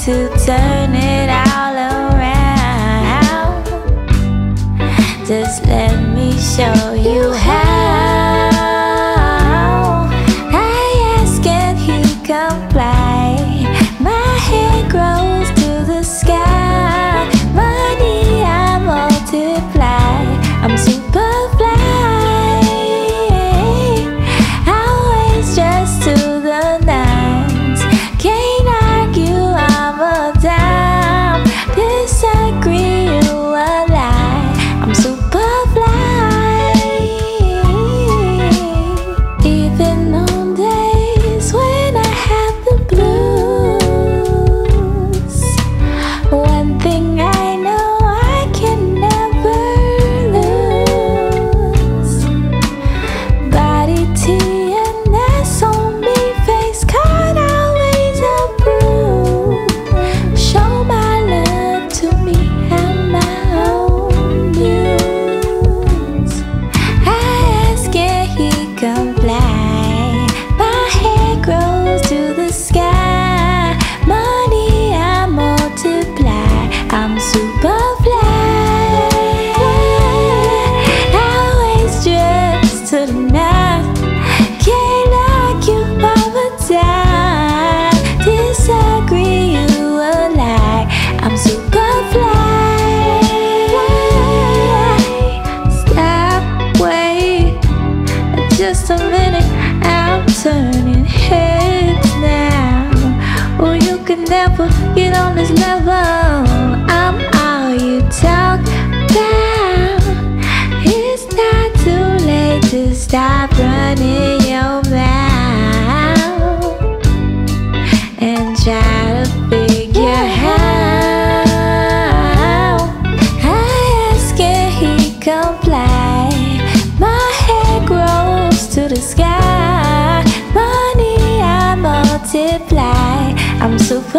to turn it all around. Just let me show you how. I ask and he comply. My hair grows to the sky. Money I multiply. I'm super fly. Always dressed to the nines. Can't argue, I'm a dime. Disagree, you a lie. I'm super fly. Even on days when I have the blues, one thing I know I can never lose. Body tea and ass on me, face card always approved. Show my love to me and my own news. I ask and he comply. My hair grows to the sky. Money I multiply. I'm super fly. Always dressed to the nines. Can't argue over time. Disagree, you a lie. I'm super fly. Stop, wait, just a minute. I'm turning heads now. Oh, you can never get on this level. I'm all you talk about. It's not too late to stop running your mouth and try to figure out. I ask and he comply. My hair grows to the sky. Money I multiply. I'm super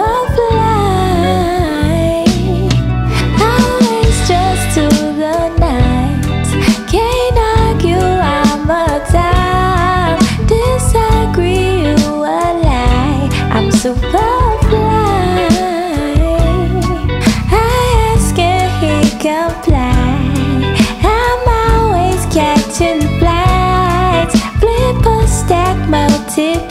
fly. Always dressed to the nines. Can't argue, I'm a dime. Disagree, you a lie. I'm super fly. I ask and he comply. I'm always catching flights. Flip a stack, multiply.